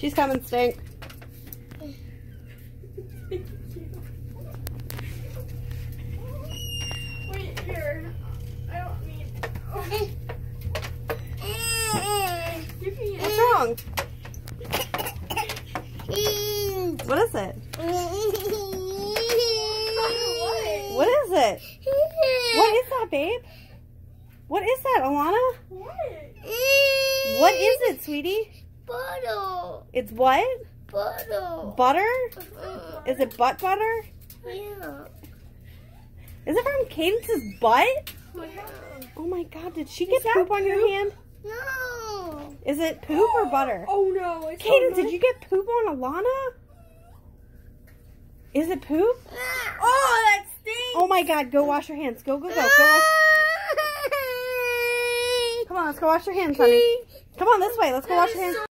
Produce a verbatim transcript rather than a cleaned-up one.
She's coming, Stink. Wait, here. I don't need. Oh. What's wrong? What is it? What is it? What is that, babe? What is that, Alana? What? What is it, sweetie? Butter. It's what? Butter. Butter? Uh, Is it butt butter? yeah. Is it from Cadence's butt? Yeah. Oh my god, did she get poop on your hand? No. Is it poop or butter? Oh no. It's Cadence, so did you get poop on Alana? Is it poop? Oh, that stinks. Oh my god, go wash your hands. Go, go, go. Go wash. Come on, let's go wash your hands, honey. Come on, this way. Let's go wash your hands.